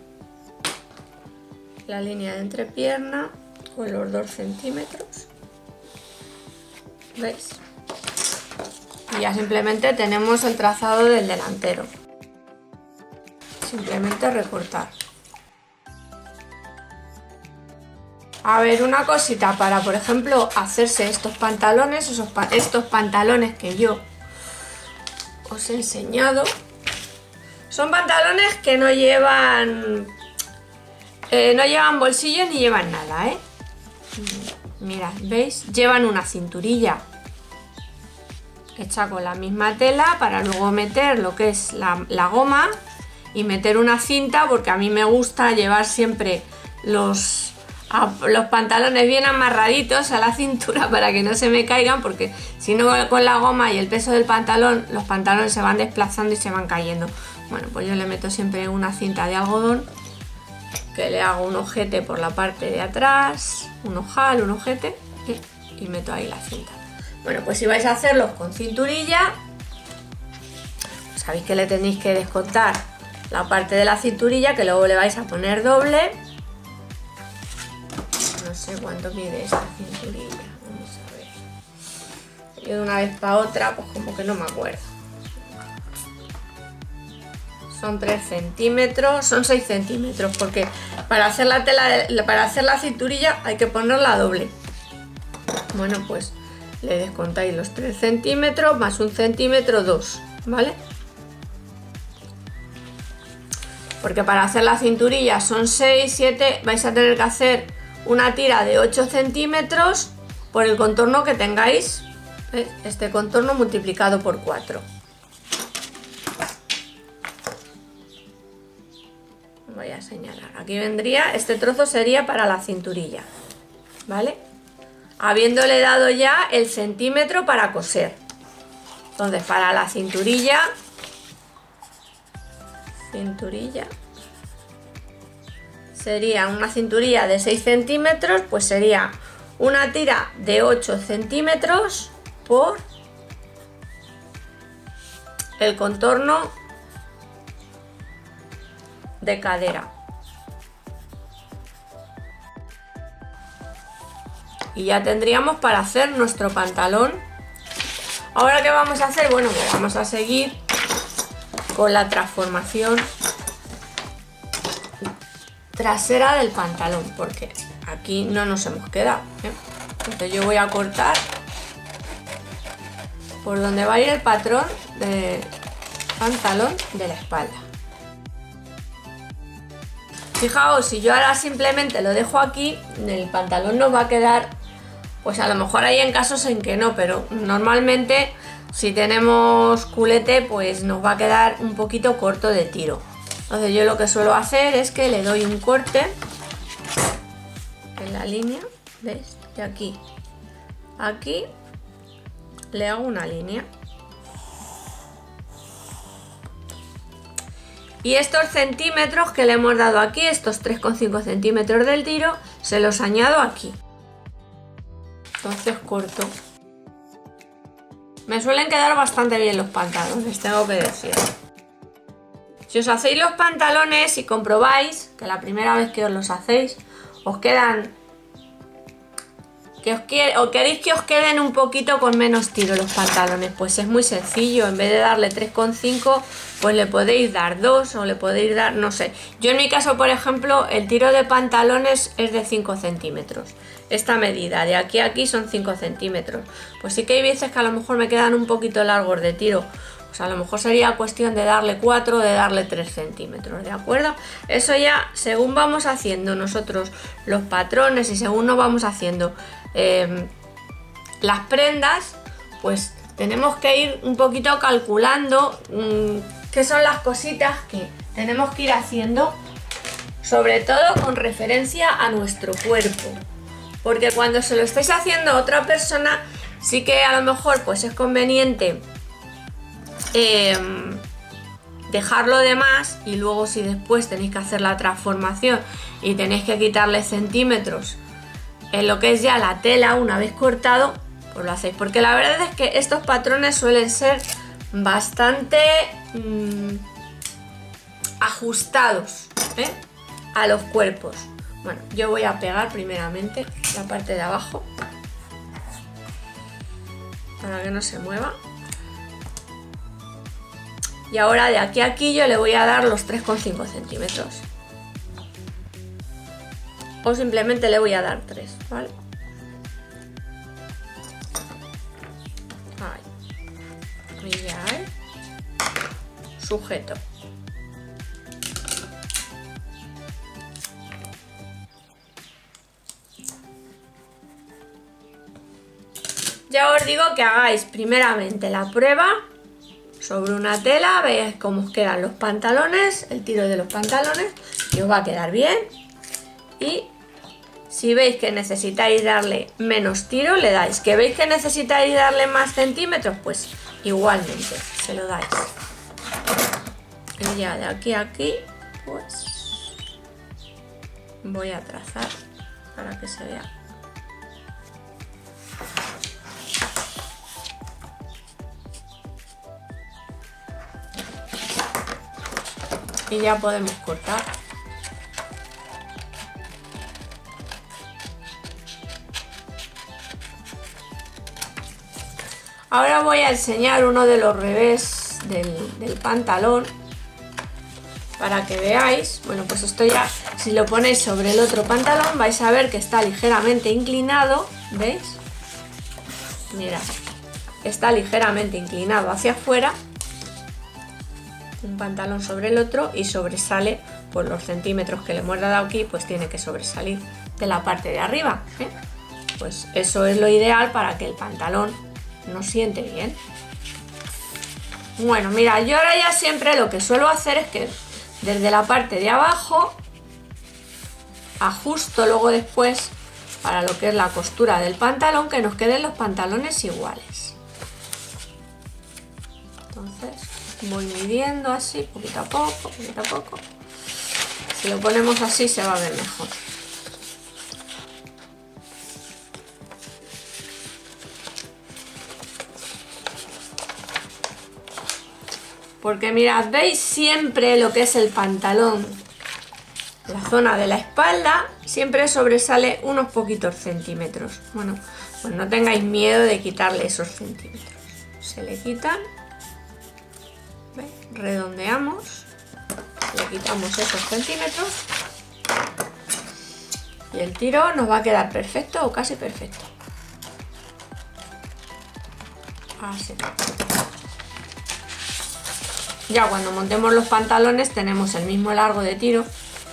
la línea de entrepierna con los dos centímetros. ¿Veis? Y ya simplemente tenemos el trazado del delantero. Simplemente recortar. A ver, una cosita para, por ejemplo, hacerse estos pantalones, esos pa estos pantalones que yo os he enseñado, son pantalones que no llevan, eh, no llevan bolsillos ni llevan nada, ¿eh? Mirad, ¿veis? Llevan una cinturilla hecha con la misma tela para luego meter lo que es la, la goma y meter una cinta, porque a mí me gusta llevar siempre los, a, los pantalones bien amarraditos a la cintura para que no se me caigan, porque si no, con la goma y el peso del pantalón, los pantalones se van desplazando y se van cayendo. Bueno, pues yo le meto siempre una cinta de algodón, que le hago un ojete por la parte de atrás, un ojal, un ojete, y, y meto ahí la cinta. Bueno, pues si vais a hacerlos con cinturilla, pues sabéis que le tenéis que descontar la parte de la cinturilla, que luego le vais a poner doble. No sé cuánto mide esta cinturilla, vamos a ver. Yo de una vez para otra, pues como que no me acuerdo. Son tres centímetros, son seis centímetros, porque para hacer la tela, de, para hacer la cinturilla hay que ponerla doble. Bueno, pues le descontáis los tres centímetros más un centímetro, dos, ¿vale? Porque para hacer la cinturilla son seis, siete, vais a tener que hacer una tira de ocho centímetros por el contorno que tengáis, ¿eh? Este contorno multiplicado por cuatro. Voy a señalar, aquí vendría, este trozo sería para la cinturilla, ¿vale? Habiéndole dado ya el centímetro para coser. Entonces para la cinturilla, cinturilla, sería una cinturilla de seis centímetros, pues sería una tira de ocho centímetros por el contorno de cadera. Y ya tendríamos para hacer nuestro pantalón. Ahora, ¿qué vamos a hacer? Bueno, pues vamos a seguir con la transformación trasera del pantalón, porque aquí no nos hemos quedado, ¿eh? Entonces yo voy a cortar por donde va a ir el patrón del pantalón de la espalda. Fijaos, si yo ahora simplemente lo dejo aquí, el pantalón nos va a quedar, pues a lo mejor hay en casos en que no, pero normalmente si tenemos culete, pues nos va a quedar un poquito corto de tiro. Entonces yo lo que suelo hacer es que le doy un corte en la línea, ¿veis? De aquí a aquí le hago una línea. Y estos centímetros que le hemos dado aquí, estos tres coma cinco centímetros del tiro, se los añado aquí. Entonces corto. Me suelen quedar bastante bien los pantalones, tengo que decir. Si os hacéis los pantalones y comprobáis que la primera vez que os los hacéis, os quedan... Que os quiere, o queréis que os queden un poquito con menos tiro los pantalones, pues es muy sencillo. En vez de darle tres coma cinco, pues le podéis dar dos o le podéis dar, no sé. Yo en mi caso, por ejemplo, el tiro de pantalones es de cinco centímetros. Esta medida de aquí a aquí son cinco centímetros. Pues sí que hay veces que a lo mejor me quedan un poquito largos de tiro. Pues a lo mejor sería cuestión de darle cuatro o de darle tres centímetros, ¿de acuerdo? Eso ya, según vamos haciendo nosotros los patrones y según nos vamos haciendo eh, las prendas, pues tenemos que ir un poquito calculando mmm, qué son las cositas que tenemos que ir haciendo, sobre todo con referencia a nuestro cuerpo. Porque cuando se lo estáis haciendo a otra persona, Sí que a lo mejor pues es conveniente eh, dejarlo de más, y luego si después tenéis que hacer la transformación y tenéis que quitarle centímetros en lo que es ya la tela una vez cortado, pues lo hacéis, porque la verdad es que estos patrones suelen ser bastante mmm, ajustados, ¿eh? a los cuerpos. Bueno, yo voy a pegar primeramente la parte de abajo para que no se mueva, y ahora de aquí a aquí yo le voy a dar los tres coma cinco centímetros, o simplemente le voy a dar tres, ¿vale? Ahí. Y ya, ¿eh? Sujeto. Ya os digo que hagáis primeramente la prueba sobre una tela, veáis cómo os quedan los pantalones, el tiro de los pantalones, que os va a quedar bien. Y si veis que necesitáis darle menos tiro, le dais. Que veis que necesitáis darle más centímetros, pues igualmente se lo dais. Y ya de aquí a aquí, pues voy a trazar para que se vea. Y ya podemos cortar. Ahora voy a enseñar uno de los revés del, del pantalón para que veáis. Bueno, pues esto ya, si lo ponéis sobre el otro pantalón, vais a ver que está ligeramente inclinado, ¿veis? Mirad, está ligeramente inclinado hacia afuera, un pantalón sobre el otro, y sobresale por los centímetros que le hemos dado aquí, pues tiene que sobresalir de la parte de arriba, ¿eh? Pues eso es lo ideal para que el pantalón nos siente bien. Bueno, mira, yo ahora ya siempre lo que suelo hacer es que desde la parte de abajo ajusto luego después para lo que es la costura del pantalón, que nos queden los pantalones iguales. Entonces voy midiendo así, poquito a poco, poquito a poco. Si lo ponemos así se va a ver mejor. Porque mirad, veis siempre lo que es el pantalón, la zona de la espalda, siempre sobresale unos poquitos centímetros. Bueno, pues no tengáis miedo de quitarle esos centímetros. Se le quitan, ¿veis? Redondeamos, le quitamos esos centímetros y el tiro nos va a quedar perfecto o casi perfecto. Así. Ya cuando montemos los pantalones tenemos el mismo largo de tiro.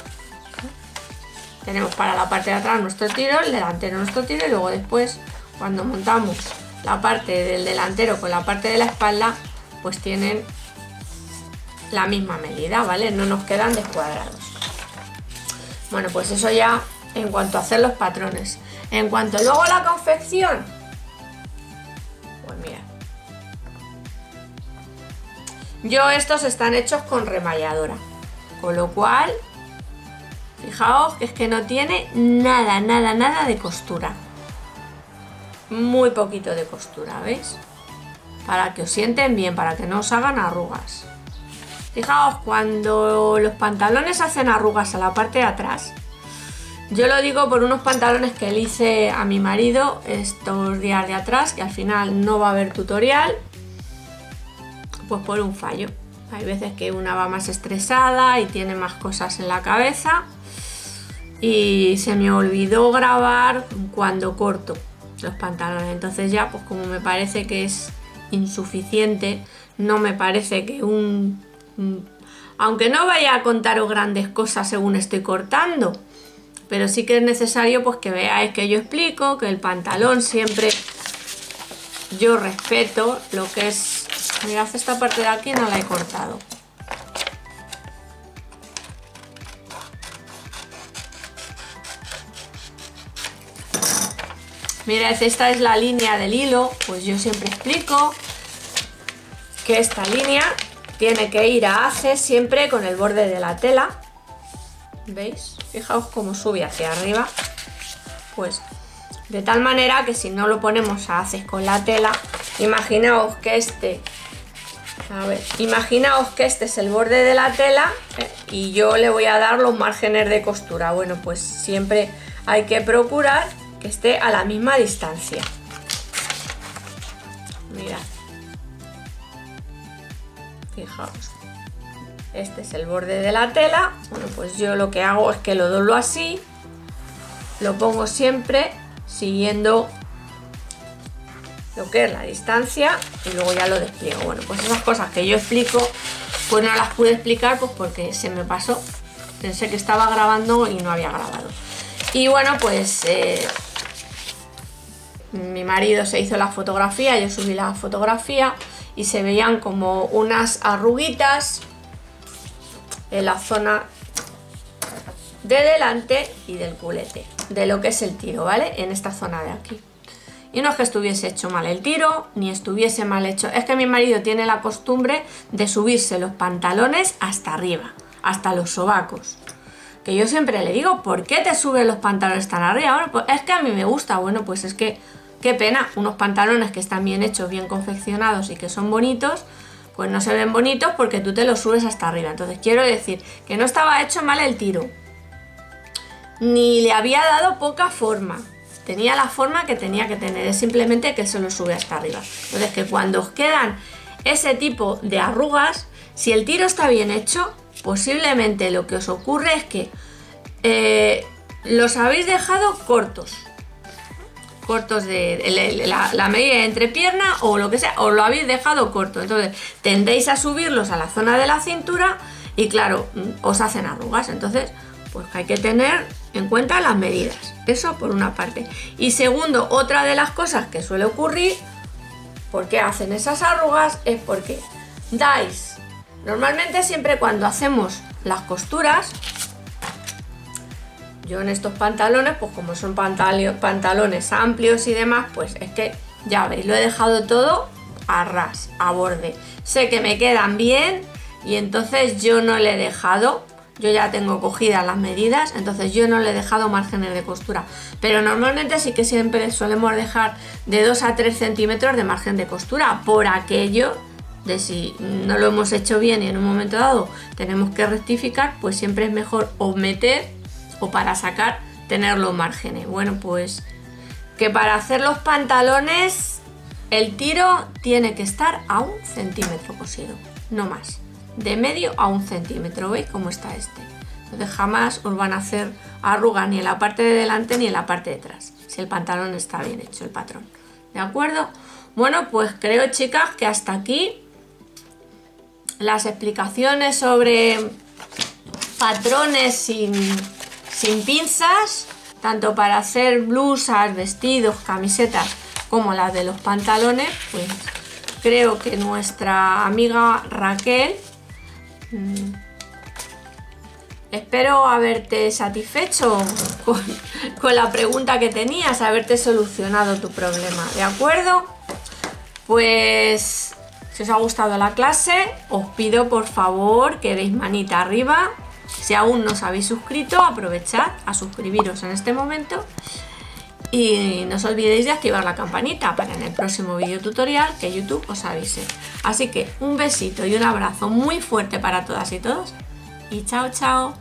Tenemos para la parte de atrás nuestro tiro, el delantero nuestro tiro, y luego después cuando montamos la parte del delantero con la parte de la espalda, pues tienen la misma medida, ¿vale? No nos quedan descuadrados. Bueno, pues eso ya en cuanto a hacer los patrones. En cuanto luego a la confección, pues mira, yo estos están hechos con remalladora, con lo cual fijaos que es que no tiene nada, nada, nada de costura. Muy poquito de costura, ¿veis? Para que os sienten bien, para que no os hagan arrugas. Fijaos, cuando los pantalones hacen arrugas a la parte de atrás, yo lo digo por unos pantalones que le hice a mi marido estos días de atrás, que al final no va a haber tutorial, pues por un fallo. Hay veces que una va más estresada y tiene más cosas en la cabeza, y se me olvidó grabar cuando corto los pantalones. Entonces ya, pues como me parece que es insuficiente, no me parece que un... aunque no vaya a contaros grandes cosas según estoy cortando, pero sí que es necesario pues que veáis que yo explico que el pantalón siempre yo respeto lo que es. Mirad, esta parte de aquí no la he cortado. Mirad, esta es la línea del hilo, pues yo siempre explico que esta línea tiene que ir a haces siempre con el borde de la tela. ¿Veis? Fijaos cómo sube hacia arriba. Pues de tal manera que si no lo ponemos a haces con la tela, imaginaos que este, a ver, imaginaos que este es el borde de la tela, ¿eh? Y yo le voy a dar los márgenes de costura. Bueno, pues siempre hay que procurar que esté a la misma distancia. Mirad. Fijaos, este es el borde de la tela. Bueno, pues yo lo que hago es que lo doblo así, lo pongo siempre siguiendo lo que es la distancia y luego ya lo despliego. Bueno, pues esas cosas que yo explico, pues no las pude explicar pues porque se me pasó. Pensé que estaba grabando y no había grabado. Y bueno, pues eh, mi marido se hizo la fotografía, yo subí la fotografía y se veían como unas arruguitas en la zona de delante y del culete, de lo que es el tiro, ¿vale? En esta zona de aquí. Y no es que estuviese hecho mal el tiro, ni estuviese mal hecho. Es que mi marido tiene la costumbre de subirse los pantalones hasta arriba, hasta los sobacos. Que yo siempre le digo, ¿por qué te subes los pantalones tan arriba? Bueno, pues es que a mí me gusta. Bueno, pues es que qué pena, unos pantalones que están bien hechos, bien confeccionados y que son bonitos, pues no se ven bonitos porque tú te los subes hasta arriba. Entonces quiero decir que no estaba hecho mal el tiro, ni le había dado poca forma, tenía la forma que tenía que tener, es simplemente que se lo sube hasta arriba. Entonces que cuando os quedan ese tipo de arrugas, si el tiro está bien hecho, posiblemente lo que os ocurre es que eh, los habéis dejado cortos. cortos de, de la, la medida de entrepierna o lo que sea, os lo habéis dejado corto, entonces tendéis a subirlos a la zona de la cintura y claro, os hacen arrugas. Entonces pues hay que tener en cuenta las medidas, eso por una parte. Y segundo, otra de las cosas que suele ocurrir, ¿por qué hacen esas arrugas? Es porque dais, normalmente siempre cuando hacemos las costuras, yo en estos pantalones, pues como son pantalones amplios y demás, pues es que ya veis, lo he dejado todo a ras, a borde. Sé que me quedan bien y entonces yo no le he dejado, yo ya tengo cogidas las medidas, entonces yo no le he dejado márgenes de costura. Pero normalmente sí que siempre solemos dejar de dos a tres centímetros de margen de costura, por aquello de si no lo hemos hecho bien y en un momento dado tenemos que rectificar, pues siempre es mejor o meter o para sacar, tener los márgenes. Bueno, pues que para hacer los pantalones el tiro tiene que estar a un centímetro cosido, no más, de medio a un centímetro. ¿Veis cómo está este? Entonces jamás os van a hacer arrugas ni en la parte de delante ni en la parte de atrás, si el pantalón está bien hecho, el patrón. ¿De acuerdo? Bueno, pues creo, chicas, que hasta aquí las explicaciones sobre patrones sin sin pinzas, tanto para hacer blusas, vestidos, camisetas, como las de los pantalones. Pues creo que nuestra amiga Raquel, mmm, espero haberte satisfecho con, con la pregunta que tenías, haberte solucionado tu problema, ¿de acuerdo? Pues si os ha gustado la clase, os pido por favor que deis manita arriba. Si aún no os habéis suscrito, aprovechad a suscribiros en este momento y no os olvidéis de activar la campanita para en el próximo vídeo tutorial que YouTube os avise. Así que un besito y un abrazo muy fuerte para todas y todos y chao chao.